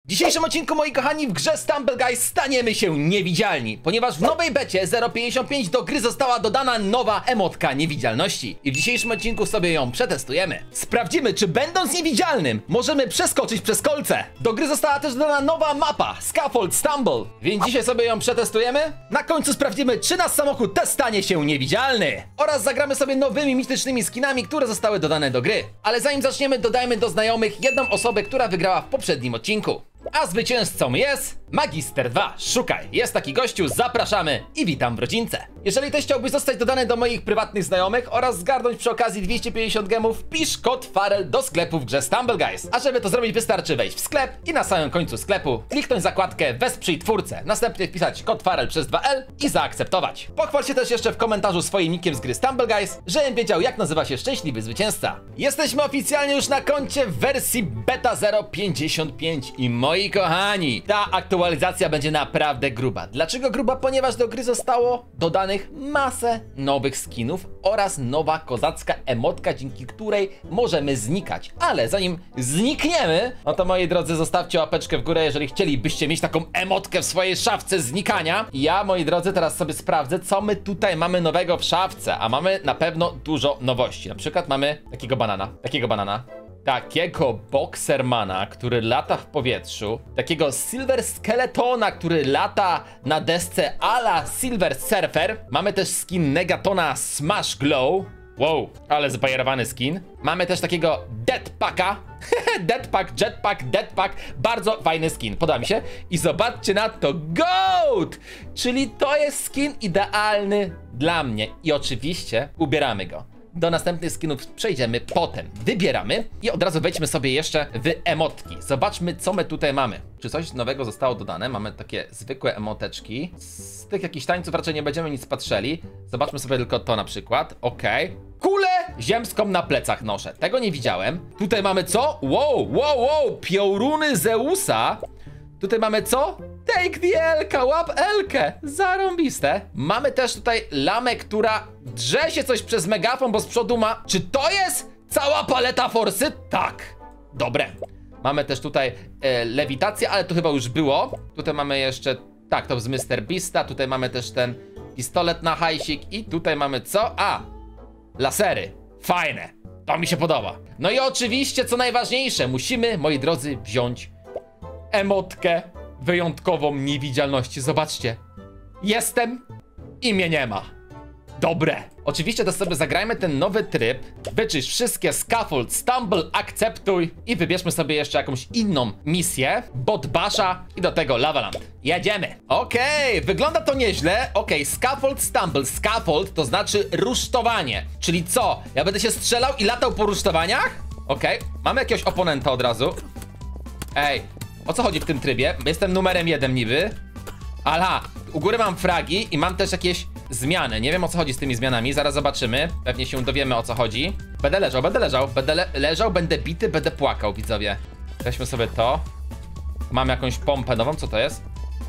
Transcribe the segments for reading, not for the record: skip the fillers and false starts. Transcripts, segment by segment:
W dzisiejszym odcinku, moi kochani, w grze Stumble Guys staniemy się niewidzialni, ponieważ w nowej becie 0.55 do gry została dodana nowa emotka niewidzialności. I w dzisiejszym odcinku sobie ją przetestujemy. Sprawdzimy, czy będąc niewidzialnym możemy przeskoczyć przez kolce. Do gry została też dodana nowa mapa, Scaffold Stumble, więc dzisiaj sobie ją przetestujemy. Na końcu sprawdzimy, czy nasz samochód też stanie się niewidzialny. Oraz zagramy sobie nowymi mitycznymi skinami, które zostały dodane do gry. Ale zanim zaczniemy, dodajmy do znajomych jedną osobę, która wygrała w poprzednim odcinku. A zwycięzcą jest Magister 2. Szukaj. Jest taki gościu, zapraszamy i witam w rodzince. Jeżeli też chciałbyś zostać dodany do moich prywatnych znajomych oraz zgarnąć przy okazji 250 gemów, wpisz kod Farel do sklepu w grze Stumble Guys. A żeby to zrobić, wystarczy wejść w sklep i na samym końcu sklepu kliknąć zakładkę Wesprzyj twórcę. Następnie wpisać kod Farel przez 2L i zaakceptować. Pochwal się też jeszcze w komentarzu swoim nickiem z gry Stumble Guys, żebym wiedział, jak nazywa się szczęśliwy zwycięzca. Jesteśmy oficjalnie już na koncie w wersji beta 0.55 i moi kochani, ta aktualizacja będzie naprawdę gruba. Dlaczego gruba? Ponieważ do gry zostało dodanych masę nowych skinów oraz nowa kozacka emotka, dzięki której możemy znikać. Ale zanim znikniemy, no to moi drodzy, zostawcie łapeczkę w górę, jeżeli chcielibyście mieć taką emotkę w swojej szafce znikania. Ja, moi drodzy, teraz sobie sprawdzę, co my tutaj mamy nowego w szafce, a mamy na pewno dużo nowości. Na przykład mamy takiego Boxermana, który lata w powietrzu, takiego Silver Skeletona, który lata na desce a la Silver Surfer. Mamy też skin Negatona Smash Glow. Wow, ale zbajerowany skin. Mamy też takiego Deadpacka. Jetpack. Bardzo fajny skin, podoba mi się. I zobaczcie na to, Goat! Czyli to jest skin idealny dla mnie. I oczywiście ubieramy go. Do następnych skinów przejdziemy potem. Wybieramy i od razu wejdźmy sobie jeszcze w emotki. Zobaczmy, co my tutaj mamy. Czy coś nowego zostało dodane? Mamy takie zwykłe emoteczki. Z tych jakichś tańców raczej nie będziemy nic patrzeli. Zobaczmy sobie tylko to na przykład. Okej. Kulę ziemską na plecach noszę. Tego nie widziałem. Tutaj mamy co? Wow. Pioruny Zeusa. Tutaj mamy co? Take the Elka, łap Elkę. Zarąbiste. Mamy też tutaj lamę, która drze się coś przez megafon, bo z przodu ma... Czy to jest cała paleta forsy? Tak. Dobre. Mamy też tutaj lewitację, ale to chyba już było. Tutaj mamy jeszcze... Tak, to z Mr. Beasta. Tutaj mamy też ten pistolet na hajsik. I tutaj mamy co? A! Lasery. Fajne. To mi się podoba. No i oczywiście, co najważniejsze, musimy, moi drodzy, wziąć emotkę wyjątkową niewidzialności. Zobaczcie. Jestem i mnie nie ma. Dobre. Oczywiście to sobie zagrajmy ten nowy tryb. Wyczyść wszystkie Scaffold, Stumble, akceptuj i wybierzmy sobie jeszcze jakąś inną misję. Bot Basha i do tego Lavaland. Jedziemy. Okej, wygląda to nieźle. Okej, Scaffold, Stumble. Scaffold to znaczy rusztowanie. Czyli co? Ja będę się strzelał i latał po rusztowaniach? Okej, mamy jakiegoś oponenta od razu. Ej, o co chodzi w tym trybie? Jestem numerem 1 niby. Aha, u góry mam fragi i mam też jakieś zmiany. Nie wiem, o co chodzi z tymi zmianami, zaraz zobaczymy. Pewnie się dowiemy, o co chodzi. Będę leżał, będę bity, będę płakał, widzowie. Weźmy sobie to. Mam jakąś pompę nową, co to jest?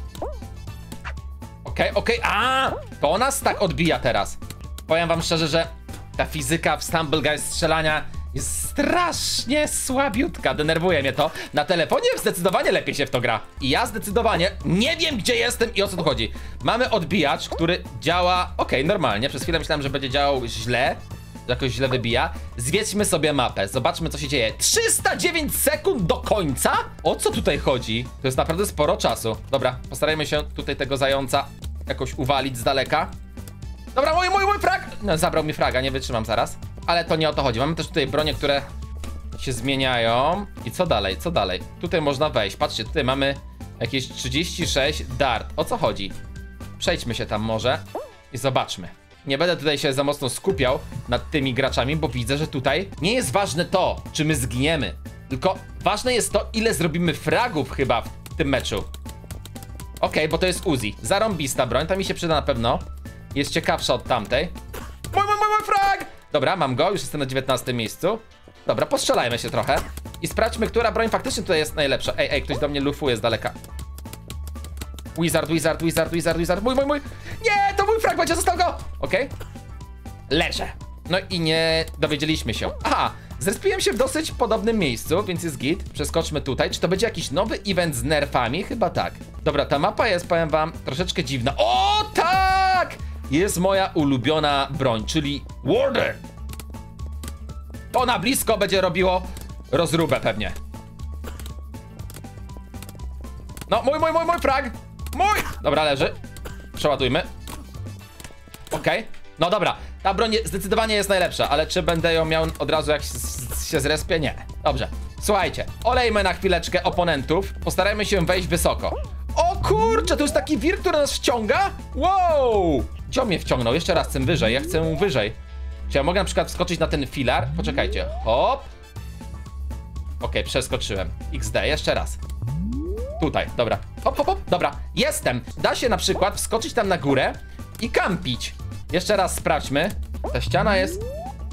Okej, a to nas tak odbija teraz. Powiem wam szczerze, że ta fizyka w Stumble Guys strzelania jest strasznie słabiutka, denerwuje mnie to. Na telefonie zdecydowanie lepiej się w to gra. I ja zdecydowanie nie wiem, gdzie jestem i o co tu chodzi. Mamy odbijacz, który działa, normalnie. Przez chwilę myślałem, że będzie działał źle, jakoś źle wybija. Zwiedźmy sobie mapę, zobaczmy, co się dzieje. 309 sekund do końca? O co tutaj chodzi? To jest naprawdę sporo czasu. Dobra, postarajmy się tutaj tego zająca jakoś uwalić z daleka. Dobra, mój frag! No, zabrał mi fraga, nie wytrzymam zaraz. Ale to nie o to chodzi. Mamy też tutaj bronie, które się zmieniają. I co dalej? Tutaj można wejść. Patrzcie, tutaj mamy jakieś 36 dart. O co chodzi? Przejdźmy się tam może i zobaczmy. Nie będę tutaj się za mocno skupiał nad tymi graczami, bo widzę, że tutaj nie jest ważne to, czy my zginiemy. Tylko ważne jest to, ile zrobimy fragów chyba w tym meczu. Okej, bo to jest Uzi. Zarąbista broń, ta mi się przyda na pewno. Jest ciekawsza od tamtej. Mój frag! Dobra, mam go, już jestem na 19 miejscu. Dobra, postrzelajmy się trochę i sprawdźmy, która broń faktycznie tutaj jest najlepsza. Ej, ktoś do mnie lufuje z daleka. Wizard. Mój. Nie, to mój frag będzie, został go! Okej. Leżę. No i nie dowiedzieliśmy się. Aha, Zrespiłem się w dosyć podobnym miejscu, więc jest git. Przeskoczmy tutaj. Czy to będzie jakiś nowy event z nerfami? Chyba tak. Dobra, ta mapa jest, powiem wam, troszeczkę dziwna. O, tak! Jest moja ulubiona broń, czyli Warden. To na blisko będzie robiło rozróbę pewnie. No, mój frag! Mój! Dobra, leży. Przeładujmy. Okej. No dobra, ta broń zdecydowanie jest najlepsza, ale czy będę ją miał od razu jak się zrespię? Nie. Dobrze. Słuchajcie, olejmy na chwileczkę oponentów. Postarajmy się wejść wysoko. O kurczę, to jest taki wir, który nas wciąga? Wow! Gdzie on mnie wciągnął? Jeszcze raz chcę wyżej, ja chcę wyżej. Czy ja mogę na przykład wskoczyć na ten filar? Poczekajcie. Hop. Okej, przeskoczyłem. XD, jeszcze raz. Tutaj, dobra. Hop, hop, hop. Dobra, jestem. Da się na przykład wskoczyć tam na górę i kampić. Jeszcze raz sprawdźmy. Ta ściana jest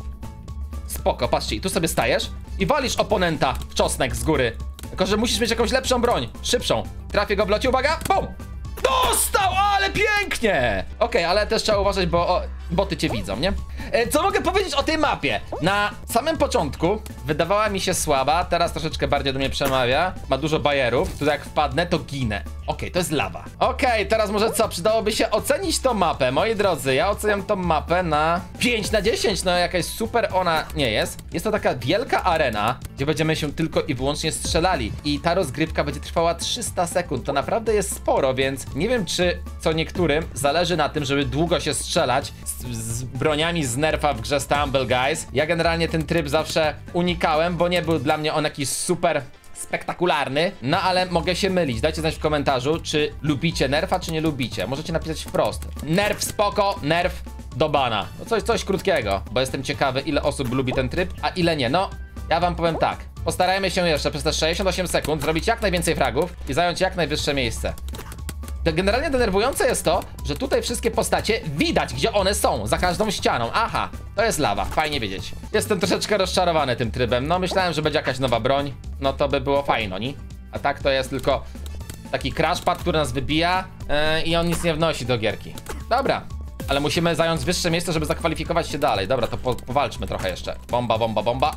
spoko, patrzcie, i tu sobie stajesz i walisz oponenta w czosnek z góry. Tylko że musisz mieć jakąś lepszą broń, szybszą. Trafię go w locie, uwaga, bum! Dostał, ale pięknie! Okej, ale też trzeba uważać, bo boty cię widzą, nie? Co mogę powiedzieć o tej mapie? Na samym początku wydawała mi się słaba, teraz troszeczkę bardziej do mnie przemawia. Ma dużo bajerów, tu jak wpadnę, to ginę. Okej, to jest lawa. Okej, teraz może co? Przydałoby się ocenić tą mapę. Moi drodzy, ja oceniam tą mapę na 5 na 10. No jakaś super ona nie jest. Jest to taka wielka arena, gdzie będziemy się tylko i wyłącznie strzelali. I ta rozgrywka będzie trwała 300 sekund. To naprawdę jest sporo, więc nie wiem, czy co niektórym zależy na tym, żeby długo się strzelać z broniami z nerfa w grze Stumble Guys. Ja generalnie ten tryb zawsze unikałem, bo nie był dla mnie on jakiś super spektakularny, no ale mogę się mylić. Dajcie znać w komentarzu, czy lubicie nerfa, czy nie lubicie. Możecie napisać wprost. Nerf spoko, nerf do bana. No coś krótkiego, bo jestem ciekawy, ile osób lubi ten tryb, a ile nie. No, ja wam powiem tak. Postarajmy się jeszcze przez te 68 sekund zrobić jak najwięcej fragów i zająć jak najwyższe miejsce. Generalnie denerwujące jest to, że tutaj wszystkie postacie widać, gdzie one są, za każdą ścianą. Aha, to jest lawa, fajnie wiedzieć. Jestem troszeczkę rozczarowany tym trybem. No myślałem, że będzie jakaś nowa broń, no to by było fajno, nie? A tak to jest tylko taki crashpad, który nas wybija i on nic nie wnosi do gierki. Dobra, ale musimy zająć wyższe miejsce, żeby zakwalifikować się dalej. Dobra, to powalczmy trochę jeszcze. Bomba, bomba, bomba.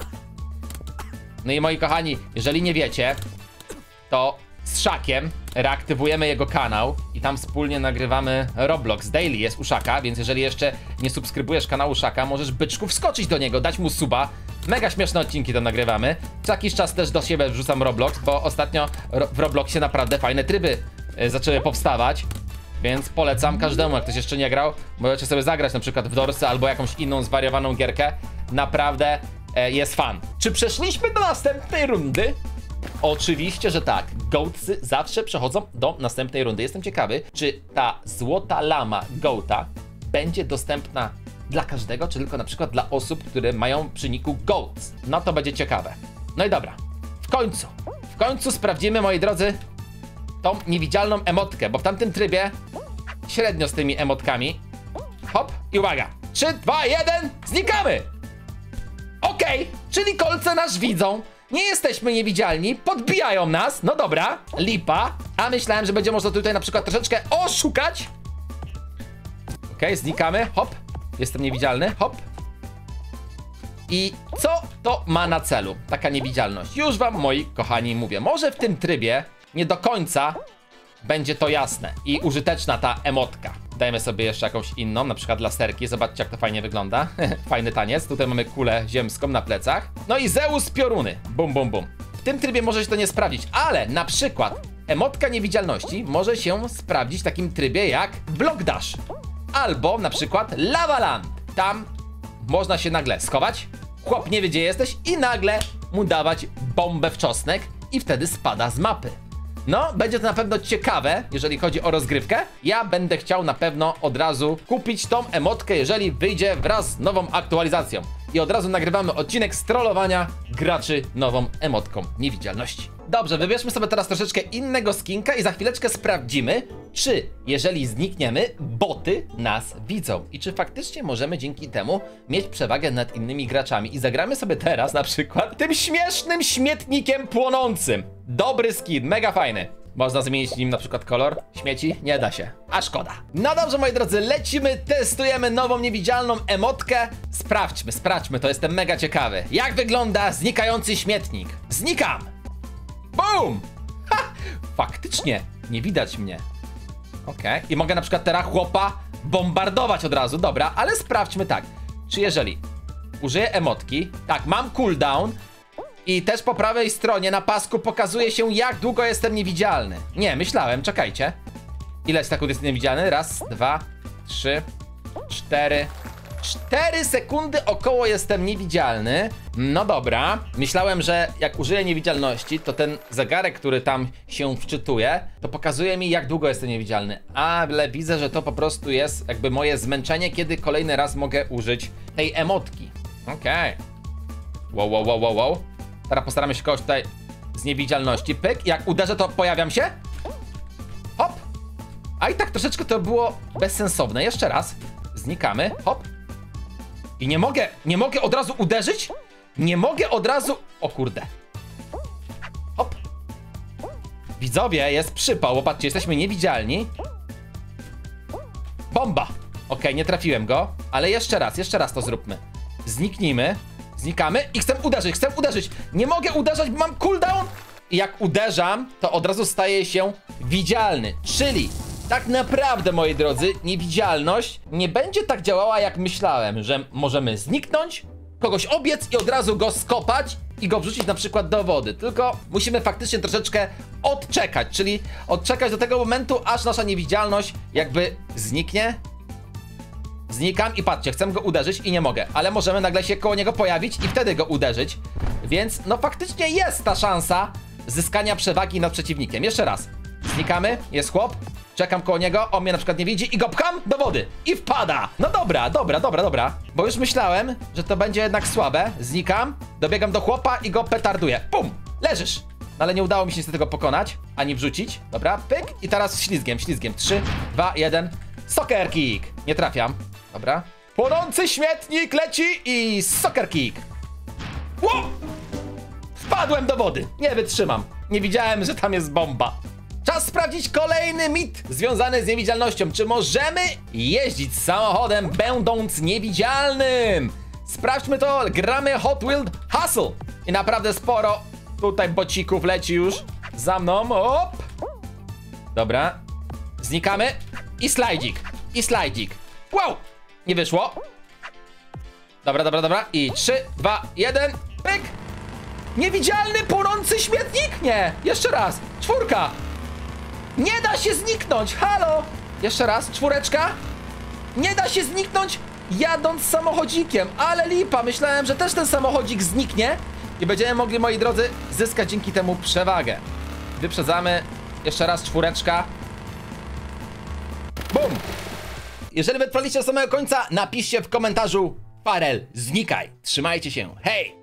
No i moi kochani, jeżeli nie wiecie, to z Szakiem reaktywujemy jego kanał i tam wspólnie nagrywamy Roblox Daily, jest u Szaka, więc jeżeli jeszcze nie subskrybujesz kanału Szaka, możesz byczku wskoczyć do niego, dać mu suba. Mega śmieszne odcinki tam nagrywamy. Co jakiś czas też do siebie wrzucam Roblox, bo ostatnio w Robloxie naprawdę fajne tryby zaczęły powstawać. Więc polecam każdemu, jak ktoś jeszcze nie grał, możecie sobie zagrać na przykład w Dorsy albo jakąś inną zwariowaną gierkę. Naprawdę jest fan. Czy przeszliśmy do następnej rundy? Oczywiście, że tak. Goatsy zawsze przechodzą do następnej rundy. Jestem ciekawy, czy ta złota lama Goata będzie dostępna dla każdego, czy tylko na przykład dla osób, które mają przy niku Goats. No to będzie ciekawe. No i dobra. W końcu sprawdzimy, moi drodzy, tą niewidzialną emotkę, bo w tamtym trybie średnio z tymi emotkami. Hop i uwaga. 3, 2, 1, znikamy! Okej, czyli kolce nas widzą. Nie jesteśmy niewidzialni, podbijają nas, no dobra, lipa. A myślałem, że będzie można tutaj na przykład troszeczkę oszukać. Okej, znikamy, hop. Jestem niewidzialny, hop. I co to ma na celu, taka niewidzialność? Już wam, moi kochani, mówię. Może w tym trybie nie do końca będzie to jasne i użyteczna ta emotka. Dajmy sobie jeszcze jakąś inną, na przykład laserki. Zobaczcie, jak to fajnie wygląda. Fajny taniec. Tutaj mamy kulę ziemską na plecach. No i Zeus pioruny. Bum, bum, bum. W tym trybie może się to nie sprawdzić, ale na przykład emotka niewidzialności może się sprawdzić w takim trybie jak Block Dash. Albo na przykład Lava Land. Tam można się nagle schować, chłop nie wie, gdzie jesteś i nagle mu dawać bombę w czosnek i wtedy spada z mapy. No, będzie to na pewno ciekawe, jeżeli chodzi o rozgrywkę. Ja będę chciał na pewno od razu kupić tą emotkę, jeżeli wyjdzie wraz z nową aktualizacją. I od razu nagrywamy odcinek z trollowania graczy nową emotką niewidzialności. Dobrze, wybierzmy sobie teraz troszeczkę innego skinka i za chwileczkę sprawdzimy, czy jeżeli znikniemy, boty nas widzą. I czy faktycznie możemy dzięki temu mieć przewagę nad innymi graczami. I zagramy sobie teraz na przykład tym śmiesznym śmietnikiem płonącym. Dobry skin, mega fajny. Można zmienić nim na przykład kolor śmieci? Nie da się, a szkoda. No dobrze, moi drodzy, lecimy, testujemy nową niewidzialną emotkę. Sprawdźmy, to jestem mega ciekawy. Jak wygląda znikający śmietnik? Znikam! Boom! Ha! Faktycznie, nie widać mnie. Okej, i mogę na przykład teraz chłopa bombardować od razu, dobra, ale sprawdźmy tak. Czy jeżeli użyję emotki, tak, mam cooldown i też po prawej stronie na pasku pokazuje się, jak długo jestem niewidzialny. Nie, myślałem, czekajcie. Ile sekund jest niewidzialny? Raz, dwa, trzy, cztery. 4 sekundy około jestem niewidzialny. No dobra. Myślałem, że jak użyję niewidzialności, to ten zegarek, który tam się wczytuje, to pokazuje mi, jak długo jestem niewidzialny. Ale widzę, że to po prostu jest jakby moje zmęczenie, kiedy kolejny raz mogę użyć tej emotki. Okej. Wow. Teraz postaramy się kogoś tutaj z niewidzialności. Pyk. Jak uderzę, to pojawiam się. Hop. A i tak troszeczkę to było bezsensowne. Jeszcze raz. Znikamy. Hop. I nie mogę od razu uderzyć? Nie mogę od razu... O kurde. Hop. Widzowie, jest przypał. Popatrzcie, jesteśmy niewidzialni. Bomba. Okej, nie trafiłem go. Ale jeszcze raz to zróbmy. Zniknijmy. Znikamy i chcę uderzyć. Nie mogę uderzać, bo mam cooldown. I jak uderzam, to od razu staję się widzialny. Czyli... tak naprawdę, moi drodzy, niewidzialność nie będzie tak działała, jak myślałem, że możemy zniknąć, kogoś obiec i od razu go skopać i go wrzucić na przykład do wody. Tylko musimy faktycznie troszeczkę odczekać, czyli odczekać do tego momentu, aż nasza niewidzialność jakby zniknie. Znikam i patrzcie, chcę go uderzyć i nie mogę, ale możemy nagle się koło niego pojawić i wtedy go uderzyć. Więc no faktycznie jest ta szansa zyskania przewagi nad przeciwnikiem. Jeszcze raz. Znikamy, jest chłop. Czekam koło niego, on mnie na przykład nie widzi i go pcham do wody i wpada. No dobra. Bo już myślałem, że to będzie jednak słabe. Znikam, dobiegam do chłopa i go petarduję. Pum, leżysz. No ale nie udało mi się niestety tego pokonać, ani wrzucić. Dobra, pyk i teraz ślizgiem. 3, 2, 1. Soccer kick. Nie trafiam. Dobra. Płonący śmietnik leci i soccer kick. Ło! Wpadłem do wody. Nie wytrzymam. Nie widziałem, że tam jest bomba. Czas sprawdzić kolejny mit związany z niewidzialnością. Czy możemy jeździć samochodem, będąc niewidzialnym? Sprawdźmy to. Gramy Hot Wheels Hustle. I naprawdę sporo tutaj bocików leci już za mną. Op. Dobra. Znikamy. I slajdzik. Wow. Nie wyszło. Dobra. I 3, 2, 1. Pyk. Niewidzialny, płonący śmietnik? Nie. Jeszcze raz. 4. Nie da się zniknąć, halo! Jeszcze raz, 4. Nie da się zniknąć jadąc samochodzikiem, ale lipa, myślałem, że też ten samochodzik zniknie i będziemy mogli, moi drodzy, zyskać dzięki temu przewagę. Wyprzedzamy, jeszcze raz 4. Bum! Jeżeli wytrwaliście do samego końca, napiszcie w komentarzu Farel, znikaj. Trzymajcie się, hej!